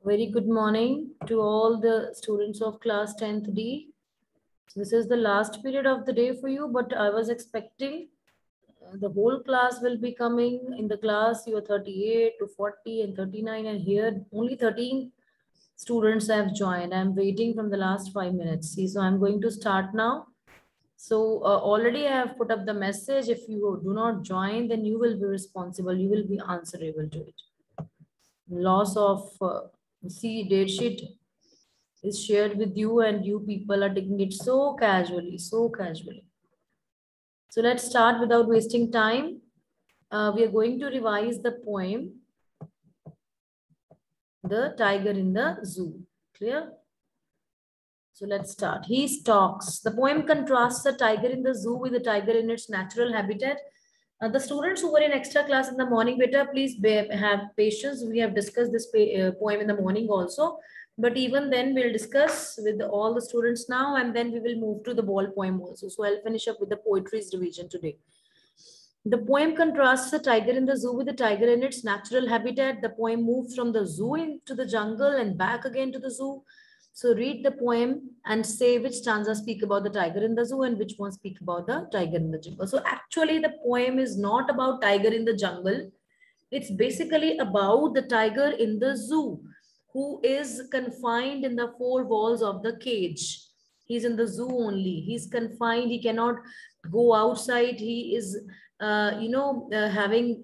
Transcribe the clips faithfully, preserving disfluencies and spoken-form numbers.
Very good morning to all the students of class tenth D. This is the last period of the day for you, but I was expecting uh, the whole class will be coming. In the class, you are thirty-eight to forty and thirty-nine, and here only thirteen students have joined. I'm waiting from the last five minutes. See, so I'm going to start now. So uh, already I have put up the message. If you do not join, then you will be responsible. You will be answerable to it. Loss of uh, see date sheet is shared with you, and you people are taking it so casually, so casually. So let's start without wasting time. Uh, we are going to revise the poem, The Tiger in the Zoo. Clear? So let's start. He stalks. The poem contrasts the tiger in the zoo with the tiger in its natural habitat. Uh, the students who were in extra class in the morning, beta, please bear, have patience. We have discussed this uh, poem in the morning also. But even then, we'll discuss with all the students now, and then we will move to the ball poem also. So I'll finish up with the poetry's revision today. The poem contrasts the tiger in the zoo with the tiger in its natural habitat. The poem moves from the zoo into the jungle and back again to the zoo. So read the poem and say which stanza speak about the tiger in the zoo and which one speak about the tiger in the jungle. So actually the poem is not about tiger in the jungle. It's basically about the tiger in the zoo who is confined in the four walls of the cage. He's in the zoo only. He's confined. He cannot go outside. He is, uh, you know, uh, having,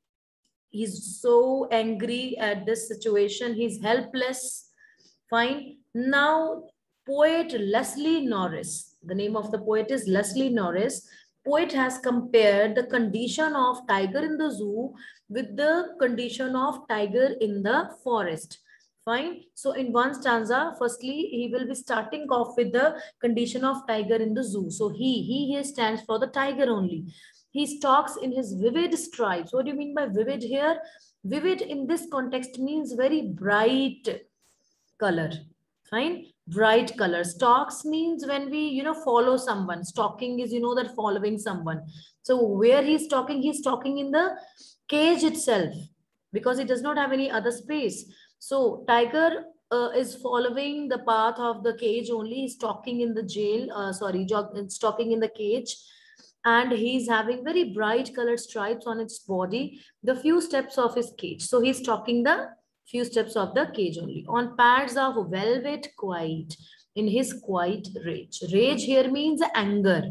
he's so angry at this situation. He's helpless. Fine. Now, poet Leslie Norris, the name of the poet is Leslie Norris. Poet has compared the condition of tiger in the zoo with the condition of tiger in the forest. Fine. So in one stanza, firstly, he will be starting off with the condition of tiger in the zoo. So he, he here stands for the tiger only. He stalks in his vivid stripes. What do you mean by vivid here? Vivid in this context means very bright color. Fine. Bright color. Stalks means when we, you know, follow someone. Stalking is, you know, that following someone. So where he's stalking, he's stalking in the cage itself because it does not have any other space. So tiger uh, is following the path of the cage only. He's stalking in the jail, uh, sorry, stalking in the cage. And he's having very bright colored stripes on its body, the few steps of his cage. So he's stalking the few steps of the cage only. On pads of velvet quiet, in his quiet rage. Rage here means anger.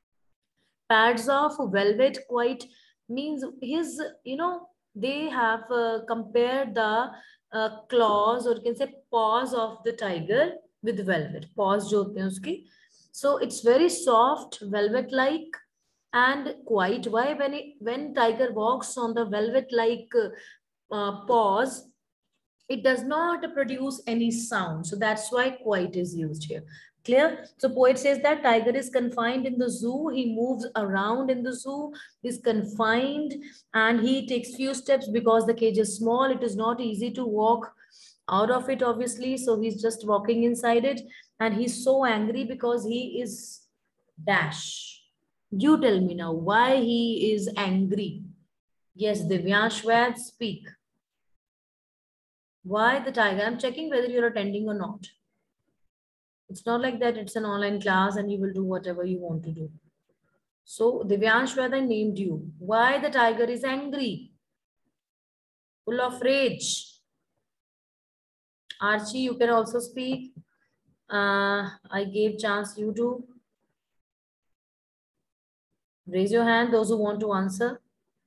Pads of velvet quiet means his, you know, they have uh, compared the uh, claws, or you can say paws of the tiger with velvet. Paws jo hote hain uski. So it's very soft, velvet-like and quiet. Why? When it, when tiger walks on the velvet-like uh, paws, it does not produce any sound. So that's why quiet is used here. Clear? So poet says that tiger is confined in the zoo. He moves around in the zoo, is confined, and he takes few steps because the cage is small. It is not easy to walk out of it, obviously. So he's just walking inside it, and he's so angry because he is dash. You tell me now why he is angry. Yes, Divyansh Vaid, speak. Why the tiger? I'm checking whether you're attending or not. It's not like that it's an online class and you will do whatever you want to do. So Divyansh Vaid, I named you. Why the tiger is angry? Full of rage. Archie, you can also speak. Uh, I gave chance you to. Raise your hand, those who want to answer.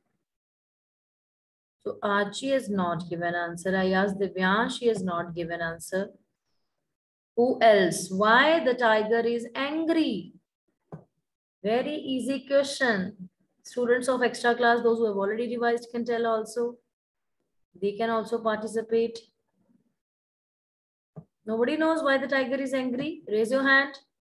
So Archie has not given answer. I asked Divyansh, she has not given answer. Who else? Why the tiger is angry? Very easy question. Students of extra class, those who have already revised can tell also. They can also participate. Nobody knows why the tiger is angry? Raise your hand.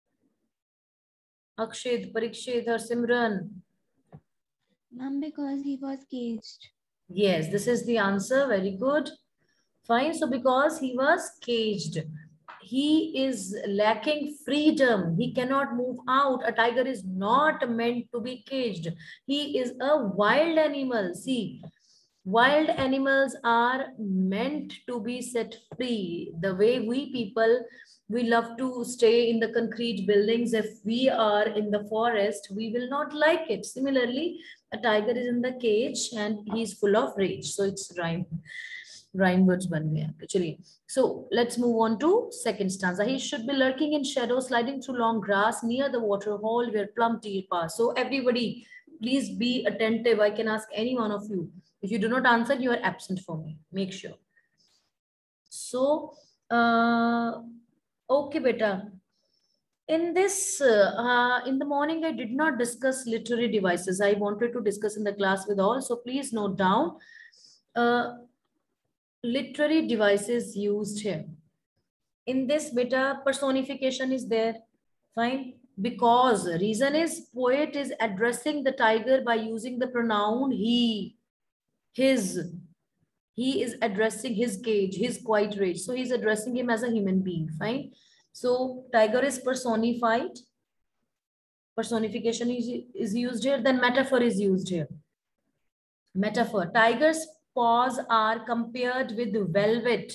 Akshit, Parikshit, or Simran. Ma'am, because he was caged. Yes, this is the answer. Very good. Fine. So because he was caged, he is lacking freedom. He cannot move out. A tiger is not meant to be caged. He is a wild animal. See, Wild animals are meant to be set free. The way we people, we love to stay in the concrete buildings. If we are in the forest, we will not like it. Similarly, a tiger is in the cage and he's full of rage. So it's rhyme. Rhyme words ban gaya. Chaliye. So let's move on to second stanza. He should be lurking in shadow, sliding through long grass near the water hole where plump deer pass. So everybody, please be attentive. I can ask any one of you. If you do not answer, you are absent for me. Make sure. So, uh, okay, beta. In this, uh, uh, in the morning, I did not discuss literary devices. I wanted to discuss in the class with all. So please note down. Uh, literary devices used here. In this beta, personification is there. Fine. Because reason is poet is addressing the tiger by using the pronoun he, his. He is addressing his cage, his quiet rage. So he's addressing him as a human being. Fine. So tiger is personified. Personification is, is used here. Then metaphor is used here. Metaphor. Tiger's paws are compared with velvet.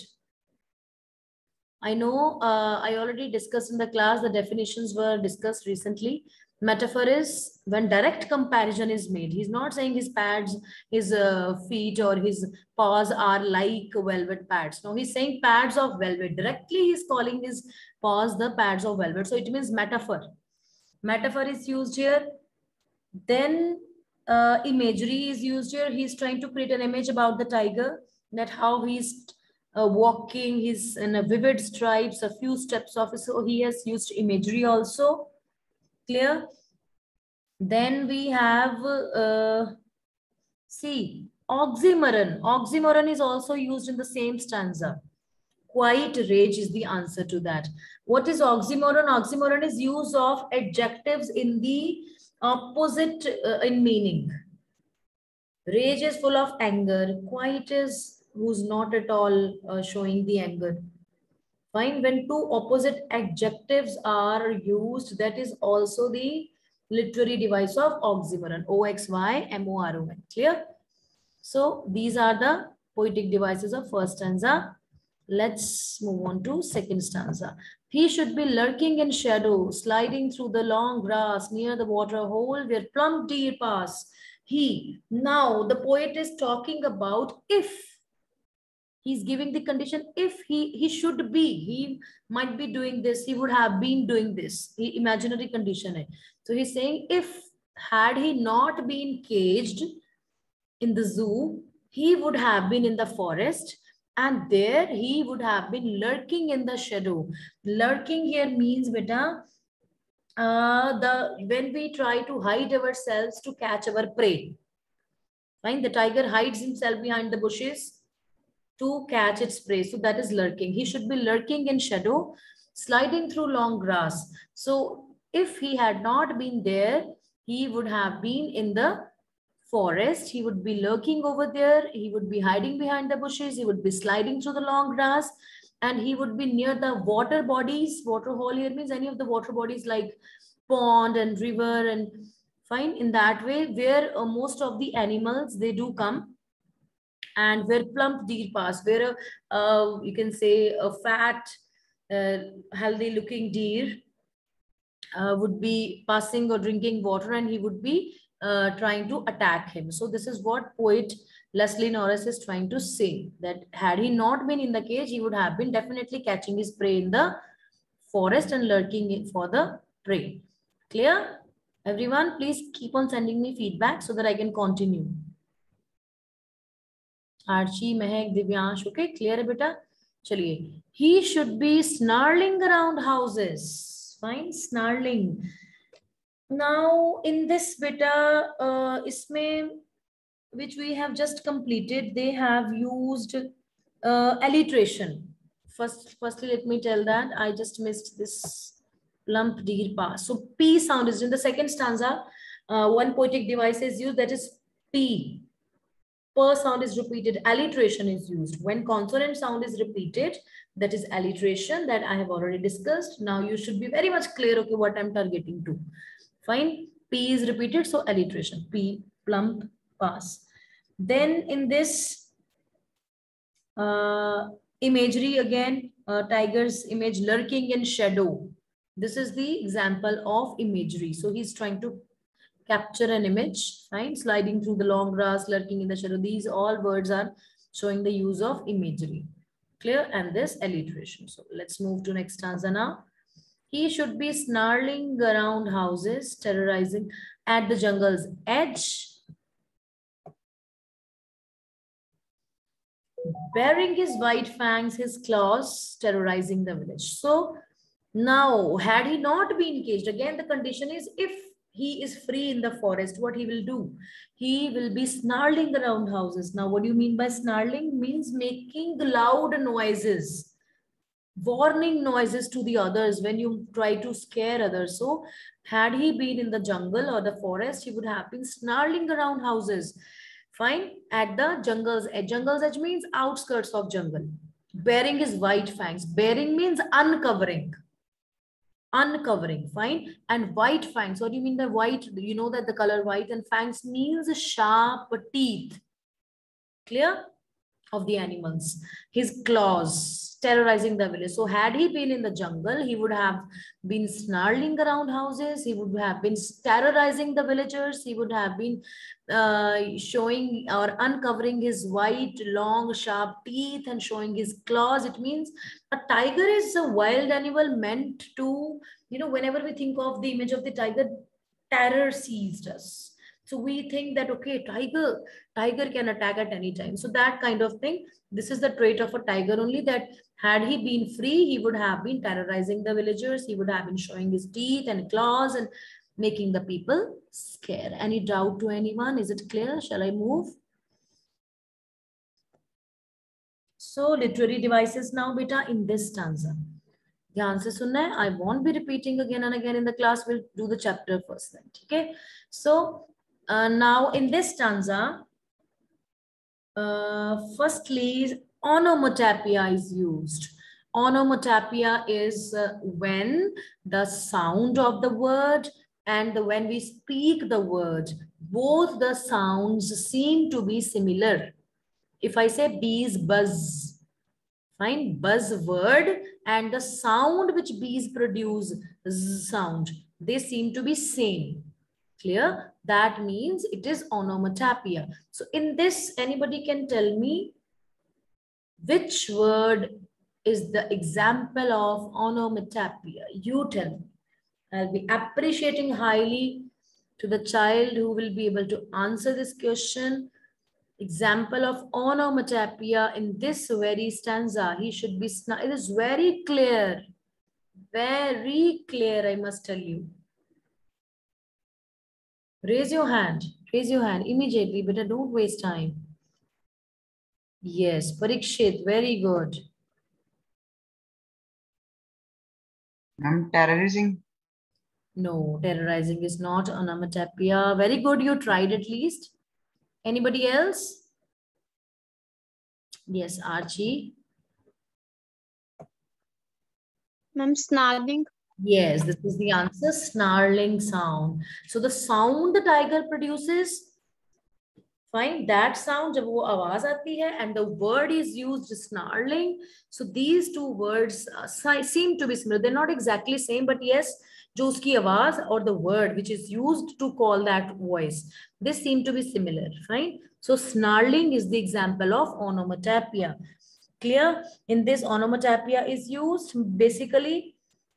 I know uh, I already discussed in the class, the definitions were discussed recently. Metaphor is when direct comparison is made. He's not saying his pads, his uh, feet or his paws are like velvet pads. No, he's saying pads of velvet. Directly he's calling his paws the pads of velvet. So it means metaphor. Metaphor is used here. Then uh, imagery is used here. He's trying to create an image about the tiger, that how he's uh, walking, he's in a vivid stripes, a few steps off. So he has used imagery also. Clear? Then we have, uh, see, oxymoron. Oxymoron is also used in the same stanza. Quiet rage is the answer to that. What is oxymoron? Oxymoron is use of adjectives in the opposite uh, in meaning. Rage is full of anger. Quiet is who's not at all uh, showing the anger. Fine. When two opposite adjectives are used, that is also the literary device of oxymoron. O X Y M O R O N. Clear? So these are the poetic devices of first stanza. Let's move on to second stanza. He should be lurking in shadow, sliding through the long grass near the water hole where plump deer pass. He. Now the poet is talking about if. He's giving the condition if he, he should be, he might be doing this, he would have been doing this, he imaginary condition. Hai. So he's saying if had he not been caged in the zoo, he would have been in the forest and there he would have been lurking in the shadow. Lurking here means, beta, uh, the when we try to hide ourselves to catch our prey. Fine, the tiger hides himself behind the bushes to catch its prey. So that is lurking. He should be lurking in shadow, sliding through long grass. So if he had not been there, he would have been in the forest. He would be lurking over there. He would be hiding behind the bushes. He would be sliding through the long grass. And he would be near the water bodies. Water hole here means any of the water bodies like pond and river and fine. In that way, where uh, most of the animals, they do come. And where plump deer pass, where a, uh, you can say a fat, uh, healthy looking deer uh, would be passing or drinking water and he would be uh, trying to attack him. So this is what poet Leslie Norris is trying to say, that had he not been in the cage, he would have been definitely catching his prey in the forest and lurking for the prey. Clear? Everyone, please keep on sending me feedback so that I can continue. Archie, Mehak, Divyansh, okay, clear hai beta? Chaliye. He should be snarling around houses. Fine, snarling. Now, in this beta, uh, isme, which we have just completed, they have used uh, alliteration. First, firstly, let me tell that I just missed this plump deer pass. So P sound is in the second stanza. Uh, one poetic device is used, that is P. Per sound is repeated, alliteration is used. When consonant sound is repeated, that is alliteration, that I have already discussed. Now you should be very much clear, okay, what I'm targeting to. Fine. P is repeated, so alliteration. P, plump, pass. Then in this uh, imagery again, uh, tiger's image lurking in shadow. This is the example of imagery. So he's trying to capture an image, right? Sliding through the long grass, lurking in the shadow. These all words are showing the use of imagery. Clear? And this alliteration. So let's move to next stanza now. He should be snarling around houses, terrorizing at the jungle's edge, baring his white fangs, his claws, terrorizing the village. So now, had he not been caged, again the condition is if he is free in the forest, what he will do? He will be snarling around houses. Now, what do you mean by snarling? Means making loud noises, warning noises to the others when you try to scare others. So had he been in the jungle or the forest, he would have been snarling around houses. Fine. At the jungle's edge. Jungle's edge means outskirts of jungle. Bearing his white fangs. Bearing means uncovering. Uncovering. Fine. And white fangs. What do you mean by white? You know that the color white, and fangs means sharp teeth. Clear? Of the animals. His claws, terrorizing the village. So had he been in the jungle, he would have been snarling around houses. He would have been terrorizing the villagers. He would have been uh, showing or uncovering his white, long, sharp teeth and showing his claws. It means a tiger is a wild animal meant to, you know, whenever we think of the image of the tiger, terror seized us. So we think that, okay, tiger, tiger can attack at any time. So that kind of thing, this is the trait of a tiger only, that had he been free, he would have been terrorizing the villagers. He would have been showing his teeth and claws and making the people scared. Any doubt to anyone? Is it clear? Shall I move? So literary devices now, beta, in this stanza. Dhyan se sunna hai. I won't be repeating again and again in the class. We'll do the chapter first then. Okay. So uh, now in this stanza, uh, firstly, onomatopoeia is used. Onomatopoeia is uh, when the sound of the word and the, when we speak the word, both the sounds seem to be similar. If I say bees buzz, fine, buzz word and the sound which bees produce, z sound, they seem to be same. Clear? That means it is onomatopoeia. So in this, anybody can tell me which word is the example of onomatopoeia? You tell me. I'll be appreciating highly to the child who will be able to answer this question. Example of onomatopoeia in this very stanza. He should be, it is very clear. Very clear, I must tell you. Raise your hand. Raise your hand immediately, but don't waste time. Yes, Parikshit, very good. I'm terrorizing. No, terrorizing is not onomatopoeia. Very good, you tried at least. Anybody else? Yes, Archie. Ma'am, snarling. Yes, this is the answer, snarling sound. So the sound the tiger produces, fine, that sound, jab wo awaaz aati hai, and the word is used, snarling. So these two words uh, seem to be similar. They're not exactly same, but yes, jo uski awaaz or the word which is used to call that voice, they seem to be similar, fine. So snarling is the example of onomatopoeia. Clear? In this, onomatopoeia is used basically,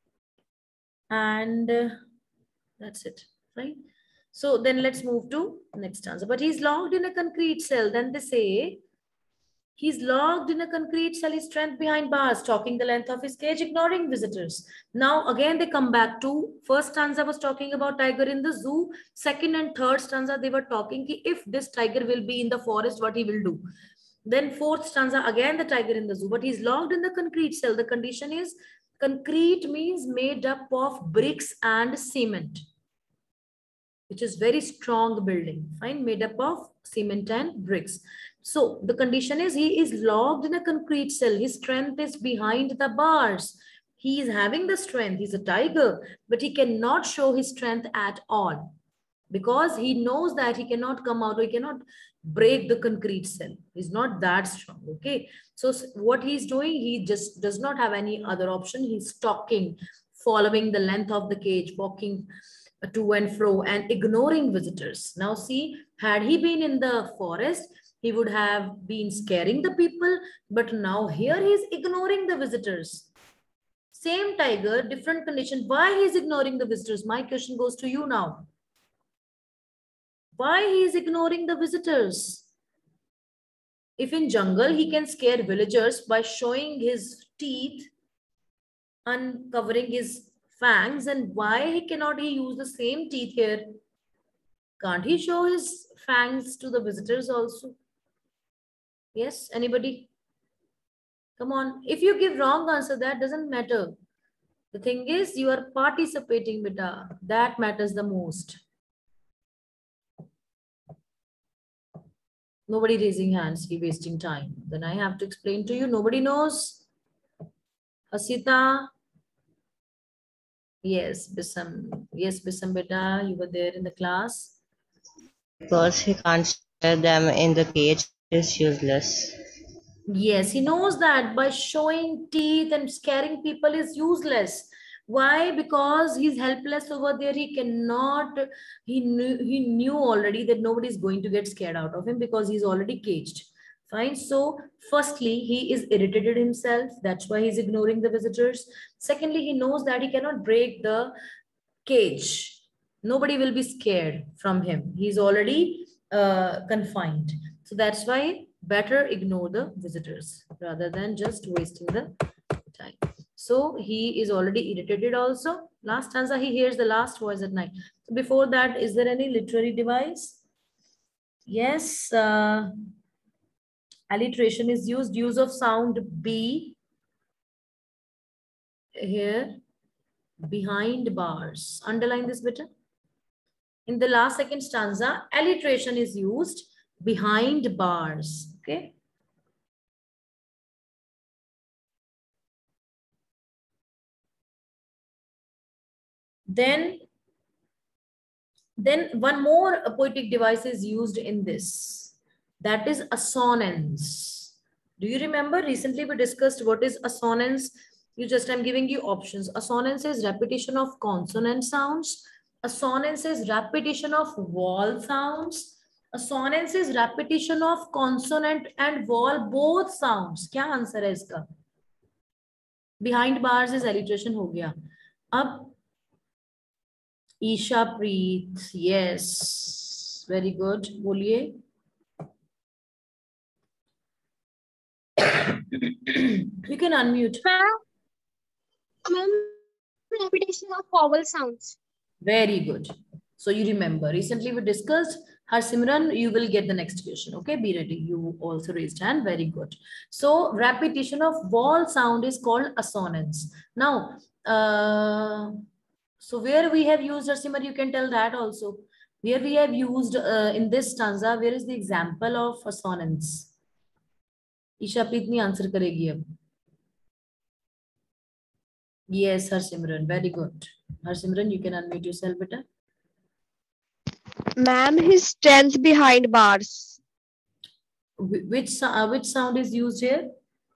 and uh, that's it, right? So then let's move to next answer. But he's locked in a concrete cell. Then they say, he's locked in a concrete cell, his strength behind bars, talking the length of his cage, ignoring visitors. Now, again, they come back to first stanza was talking about tiger in the zoo. Second and third stanza, they were talking ki if this tiger will be in the forest, what he will do. Then fourth stanza, again, the tiger in the zoo, but he's locked in the concrete cell. The condition is concrete means made up of bricks and cement, which is very strong building, fine, made up of cement and bricks. So the condition is he is locked in a concrete cell. His strength is behind the bars. He is having the strength. He's a tiger, but he cannot show his strength at all. because he knows that he cannot come out, or he cannot break the concrete cell. He's not that strong. Okay. So what he's doing, he just does not have any other option. He's stalking, following the length of the cage, walking to and fro and ignoring visitors. Now see, had he been in the forest, he would have been scaring the people, but now here he's ignoring the visitors. Same tiger, different condition. Why he's ignoring the visitors? My question goes to you now. Why he is ignoring the visitors? If in jungle, he can scare villagers by showing his teeth, uncovering his fangs, and why he cannot he use the same teeth here? Can't he show his fangs to the visitors also? Yes, anybody? Come on. If you give wrong answer, that doesn't matter. The thing is, you are participating, beta. That matters the most. Nobody raising hands, he wasting time. Then I have to explain to you. Nobody knows. Hasita. Yes, Bisam. Yes, Bisam beta, you were there in the class. Because he can't scare them in the cage is useless. Yes, he knows that by showing teeth and scaring people is useless. Why? Because he's helpless over there. He cannot, he knew, he knew already that nobody is going to get scared out of him because he's already caged. Fine. So firstly, he is irritated himself. That's why he's ignoring the visitors. Secondly, he knows that he cannot break the cage. Nobody will be scared from him. He's already uh, confined. So that's why better ignore the visitors rather than just wasting the time. So he is already irritated also. Last stanza, he hears the last voice at night. So before that, is there any literary device? Yes. Uh, alliteration is used. Use of sound B here. Behind bars. Underline this better. In the last second stanza, alliteration is used. Behind bars. Okay. Then, then one more poetic device is used in this. That is assonance. Do you remember? Recently we discussed what is assonance. You just, I'm giving you options. Assonance is repetition of consonant sounds. Assonance is repetition of vowel sounds. Assonance is repetition of consonant and vowel both sounds. क्या answer है इसका? Behind bars is alliteration हो गया. अब Isha Preet, yes, very good. बोलिए. You can unmute. Ma'am, repetition of vowel sounds. Very good. So you remember, recently we discussed. Harsimran, you will get the next question. Okay, be ready. You also raised hand. Very good. So repetition of vowel sound is called assonance. Now, uh, so where we have used, Harsimran, you can tell that also. Where we have used uh, in this stanza, where is the example of assonance? Isha Preetni answer karegi ab. Yes, Harsimran, very good. Harsimran, you can unmute yourself, beta. Ma'am, his strength behind bars. Which, uh, which sound is used here?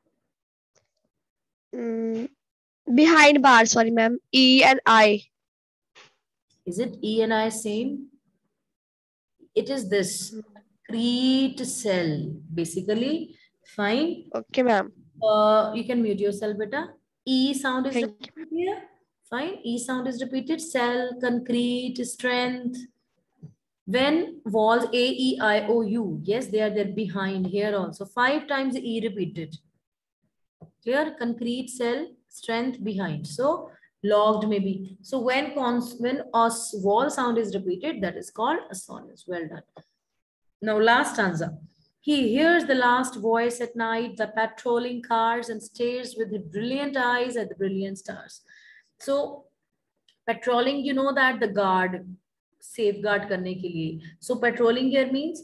Mm, behind bars, sorry, ma'am. E and I. Is it E and I same? It is this. Concrete cell. Basically, fine. Okay, ma'am. Uh, you can mute yourself, beta. E sound is Thank repeated here. Fine. E sound is repeated. Cell, concrete, strength. When walls A, E, I, O, U, yes, they are there behind here also. Five times E repeated. Clear? Concrete, cell, strength, behind. So logged maybe. So when cons when os wall sound is repeated, that is called assonance. Well done. Now last stanza. He hears the last voice at night, the patrolling cars, and stares with his brilliant eyes at the brilliant stars. So patrolling, you know that the guard, safeguard करने के लिए. So patrolling here means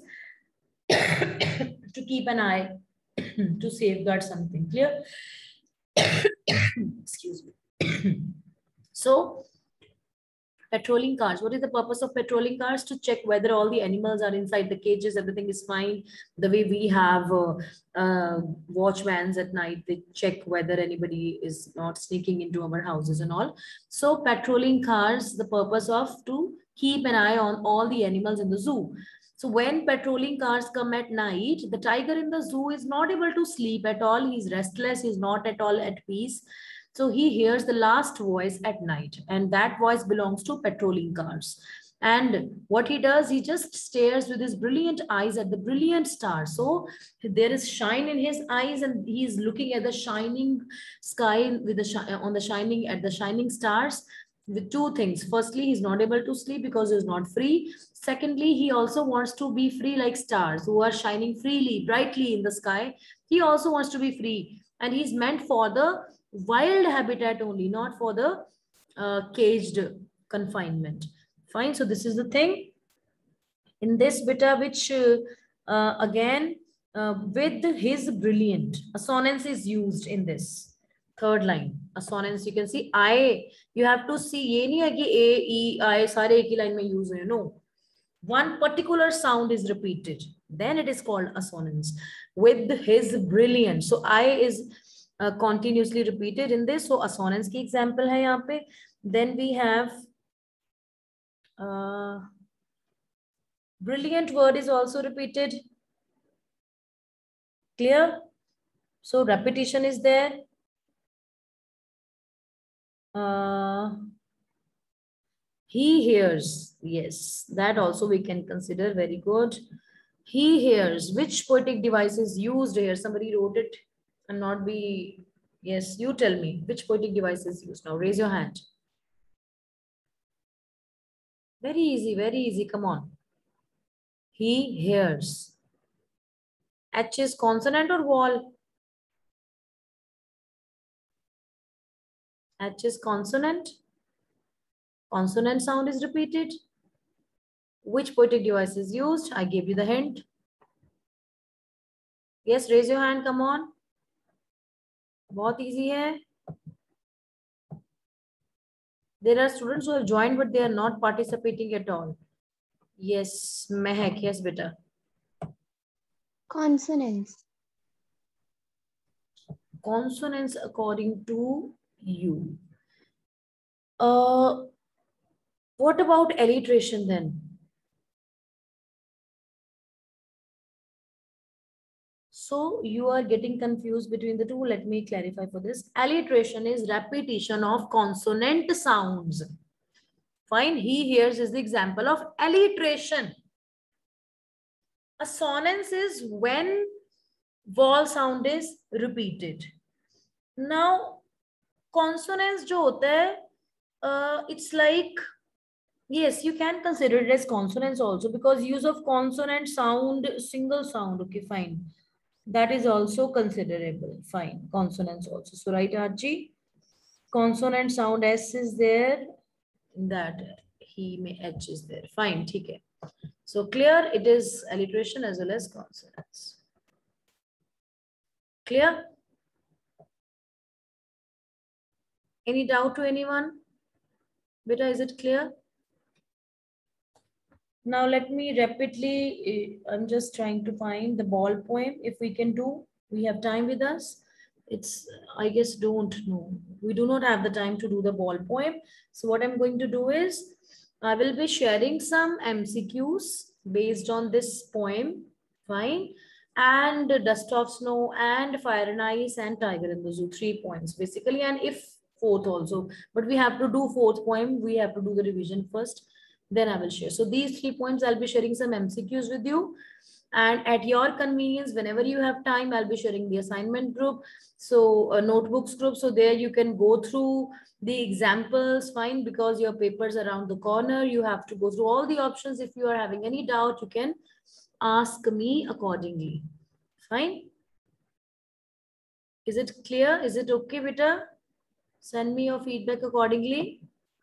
to keep an eye, to safeguard something. Clear? Excuse me. So Patrolling cars. What is the purpose of patrolling cars? To check whether all the animals are inside the cages, everything is fine. The way we have uh, uh, watchmans at night, they check whether anybody is not sneaking into our houses and all. So patrolling cars, the purpose of to keep an eye on all the animals in the zoo. So when patrolling cars come at night, the tiger in the zoo is not able to sleep at all. He's restless. He's not at all at peace. So he hears the last voice at night, and that voice belongs to patrolling cars. And what he does, he just stares with his brilliant eyes at the brilliant star. So there is shine in his eyes, and he is looking at the shining sky with the on the shining at the shining stars with two things. Firstly, he's not able to sleep because he's not free. Secondly, he also wants to be free like stars who are shining freely, brightly in the sky. He also wants to be free, and he's meant for the wild habitat only, not for the uh, caged confinement. Fine. So this is the thing in this beta, which uh, uh, again uh, with his brilliant assonance is used in this third line. Assonance, you can see I. You have to see. ये नहीं है कि A, E, I सारे एक ही line में use हुए. No, one particular sound is repeated. Then it is called assonance. With his brilliant. So I is Uh, continuously repeated in this. So assonance की example है यहाँ पे. Then we have uh, brilliant word is also repeated. Clear? So repetition is there. Uh, he hears. Yes, that also we can consider. Very good. He hears. Which poetic device is used here? Somebody wrote it and not be, yes, you tell me which poetic device is used now. Raise your hand. Very easy, very easy. Come on. He hears. H is consonant or vowel? H is consonant. Consonant sound is repeated. Which poetic device is used? I gave you the hint. Yes, raise your hand. Come on. बहुत easy है. There are students who have joined, but they are not participating at all. Yes, Mehak. Yes, beta. Consonants. Consonants according to you. Uh, what about alliteration then? So you are getting confused between the two. Let me clarify for this. Alliteration is repetition of consonant sounds. Fine. He hears is the example of alliteration. Assonance is when vowel sound is repeated. Now, consonants jo hota hai, uh, it's like, yes, you can consider it as consonants also, because use of consonant sound, single sound. Okay, fine. That is also considerable. Fine. Consonants also. So right, Archie. Consonant sound S is there. That he may H is there. Fine. Okay. So clear. It is alliteration as well as consonants. Clear? Any doubt to anyone? Beta, is it clear? Now let me rapidly, I'm just trying to find the ball poem. If we can do, we have time with us. It's, I guess, don't know. We do not have the time to do the ball poem. So what I'm going to do is, I will be sharing some M C Qs based on this poem. Fine. And Dust of Snow and Fire and Ice and Tiger in the Zoo. Three points basically. And if fourth also. But we have to do fourth poem. We have to do the revision first. Then I will share. So these three points, I'll be sharing some M C Qs with you. And at your convenience, whenever you have time, I'll be sharing the assignment group. So a notebooks group. So there you can go through the examples, fine, because your paper's around the corner. You have to go through all the options. If you are having any doubt, you can ask me accordingly. Fine. Is it clear? Is it okay, beta? Send me your feedback accordingly.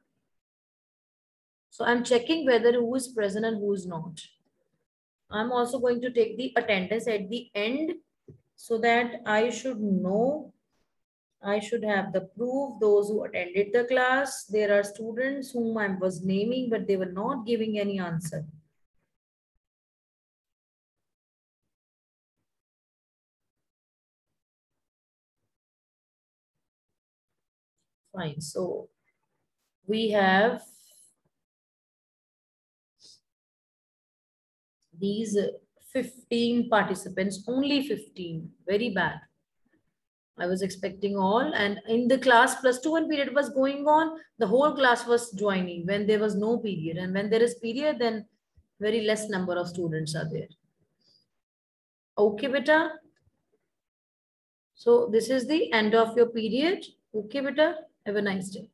So I'm checking whether who is present and who is not. I'm also going to take the attendance at the end so that I should know I should have the proof, those who attended the class. There are students whom I was naming, but they were not giving any answer. Fine. So we have these fifteen participants, only fifteen. Very bad. I was expecting all, and in the class plus two one period was going on, the whole class was joining when there was no period. And when there is period, then very less number of students are there. Okay, beta. So this is the end of your period. Okay, beta. Have a nice day.